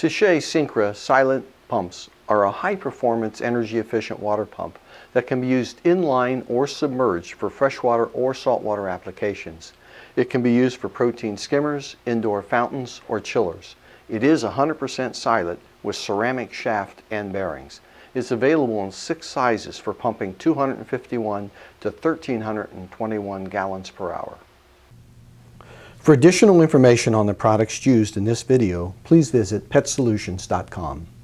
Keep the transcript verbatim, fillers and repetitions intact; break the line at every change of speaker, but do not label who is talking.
SICCE Syncra Silent pumps are a high-performance, energy-efficient water pump that can be used inline or submerged for freshwater or saltwater applications. It can be used for protein skimmers, indoor fountains, or chillers. It is one hundred percent silent with ceramic shaft and bearings. It's available in six sizes for pumping two hundred fifty-one to one thousand three hundred twenty-one gallons per hour. For additional information on the products used in this video, please visit Pet Solutions dot com.